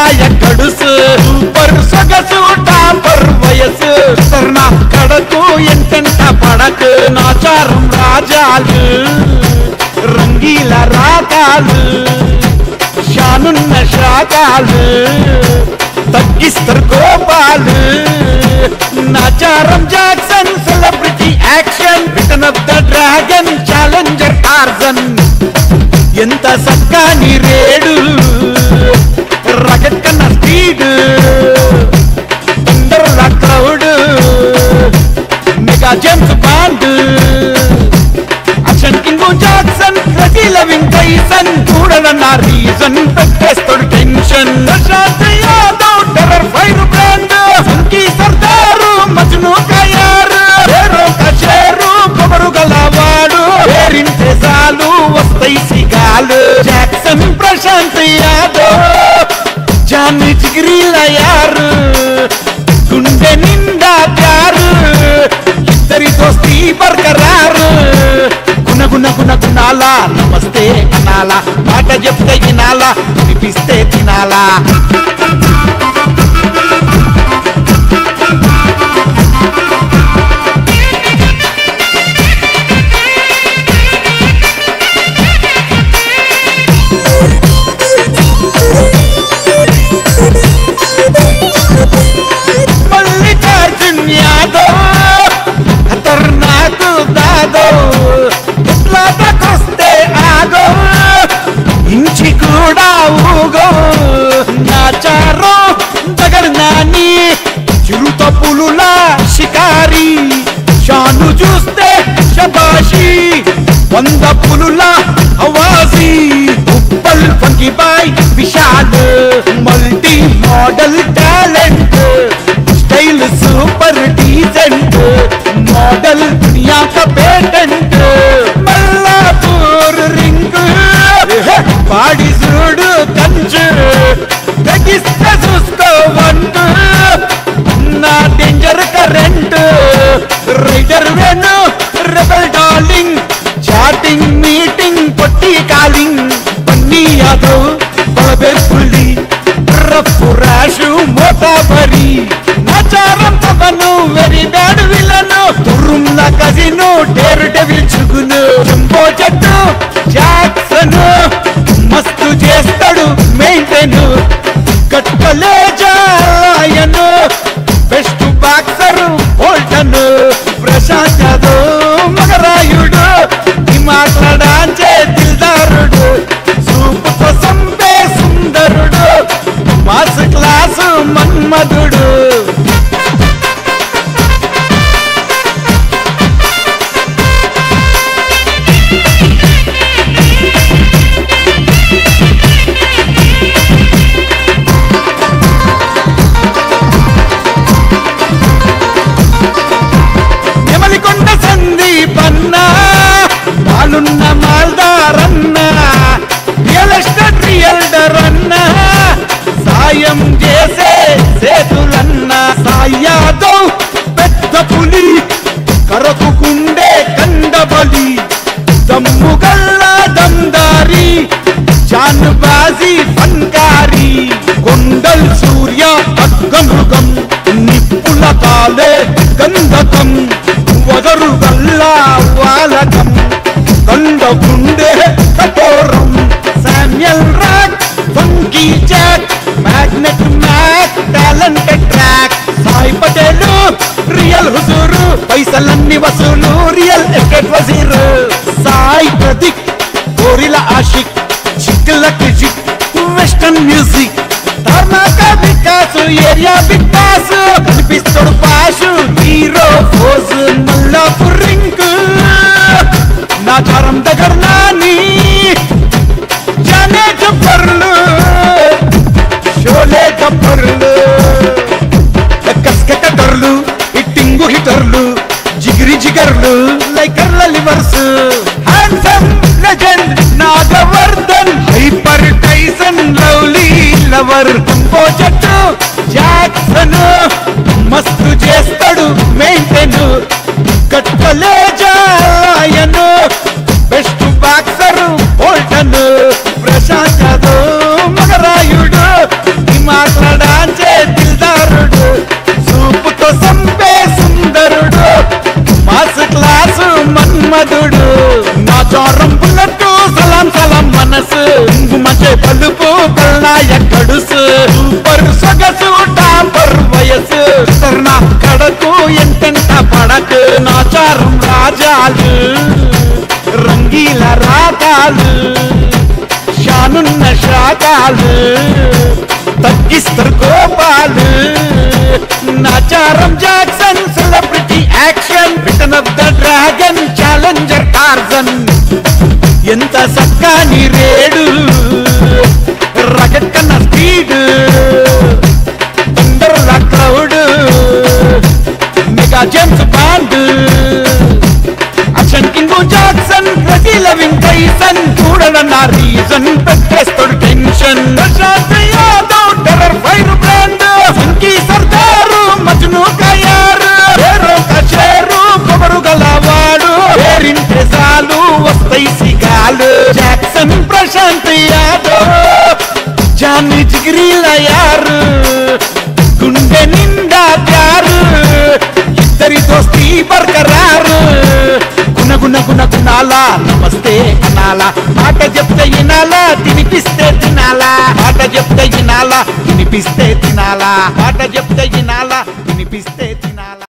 కాయ కడుసు సూపర్ సొగసు టాపర్ వయసు సర్నా కడకు ఎంటెంట పడకు నాచారం రాజాలు రంగీల రాగాలు షానున్న శాఖాలు తగ్గిస్తారు కోపాలు Nacharam Jackson celebrity action return of the dragon challenger Tarzan ఎంత సక్కాని రేడు రకెట్ కన్నా స్పీడ్ థండర్ల crowd mega James Bond action king Jackson crazy loving Tyson చూడనన్న రీజన్ పెట్టేస్తాడు tension Prashanth Yadav terror fire brand సంకీ సర్దారు మజ్ను కయారు హేరో కచేరు కొబరు గలవాడు పేరింటే చాలు వస్తాయి సిగాలు జాక్సన్ ప్రశాంత్ యాదవ్ జాన్ జిగిరీల యారు గుండె నిండా ప్యారు ఇద్దరి దోస్తి బర్కరారు గుణ గుణ గుణ గుణాలా నమస్తే అనాలా మాట చెప్తే వినాలా వినిపిస్తే తినాలా నాచారం దగర్నాని చిరుత పులులా షికారి షాను చూస్తే శబాషి 100 పులులా అవాజీ Uppal funky boy Vishal multi model talent style super decent model దునియా కా పేటెంట్ మల్లాపూర్ రింగ్ పాడి చూడు కంచు తగ్గిస్తే చూసుకో వంటు నా డేంజర్ కరెంట్ రైడర్ వేను రెబల్ డార్లింగ్ చాటింగ్ మీటింగ్ పొట్టి కాలింగ్ బన్నీ యాదవ్ బలబెల్పుల్లి రఫ్ రాషు మోటాబరి నాచారం తపను వెరీ బ్యాడ్ విలను తుర్రుంల కజిను డేర్ డెవిల్ చుగును జంబో జట్టు జాక్సన్ మస్తు చేస్తాడు మెయింటైన్ కట్టలే జాయను best boxer Bolton Prashanth Yadav మగరాయుడు మాట్లాడాంచే దిల్దారుడు సూపుతో సంపే సుందరుడు మాస్ క్లాసు మన్మధుడు మాలున్న మాల్దారన్న రియల్ ఎస్టేట్ రియల్డర్ అన్న సాయం చేసే సేతులన్న సాయాదవ్ పెద్ద పులి కరకుకుండే కండబలి దమ్ముగల్ల దమ్దారి జాన్బాజీ ఫన్కారి కొండల్ సూర్య అగ్గమృగం నిప్పుల కాలే గంధకం వదరు గల్లా వాలకం కండ గుండె కఠోరం Samuel rock funky jack magnet Mac talented track Sai Patel real హుజూరు పైసలన్నీ వసూలు రియల్ ఎస్టేట్ వజీరు సాయి ప్రదీప్ గోరిల ఆషిక్ చిక్లక్ జిక్ వెస్టర్న్ మ్యూజిక్ ధర్మాకా వికాస్ ఏరియా వికాస్ కనిపిస్తాడు పాషు హీరో ఫోజ్ మల్లాపూర్ రింగ్ నాచారం దగ్గర నాని జానే జబ్బర్లు షోలే గబ్బర్లు కస్క కటర్లు హిట్టింగు హిటర్లు జిగిరి జిగర్లు లైకర్ల lovers handsome legend Nagavardhan hyper Tyson lovely lover జట్టు జాక్సన్ మస్తు చేస్తాడు మెయింటైన్ కట్టలే జాయను best boxer Bolton Prashanth Yadav మగరాయుడు పలుపు కల్నాయ కడుసు సూపర్ సొగసు డాంబర్ వయసు సర్నా కడకు ఎంతెంత పడకు నాచారం రాజాలు రంగీల రాగాలు షానున్న శాఖాలు తగ్గిస్తారు కోపాలు Nacharam Jackson celebrity action return of the dragon challenger Tarzan ఎంత సక్కాని రేడు రకెట్ కన్నా స్పీడ్ థండర్లా crowd mega James Bond action king Jackson ప్రతి లవింగ్ టైసన్ చూడడన్న రీజన్ పెట్టేస్తాడు tension Prashanth Yadav terror fire brand సంకీ సర్దారు మజ్ను కయారు హేరో కచేరు కొబరు గలవాడు పేరింటే చాలు వస్తాయి సిగాలు జాక్సన్ ప్రశాంత్ యాదవ్ జాన్ని జిగిరీల యారు గుండె నిండా ప్యారు ఇద్దరి దోస్తి బర్కరారు గుణాలా నమస్తే అనాలా మాట చెప్తే వినాలా తినిపిస్తే తినాలా మాట చెప్తే వినాలా తినిపిస్తే తినాలా మాట చెప్తే వినాలా తినిపిస్తే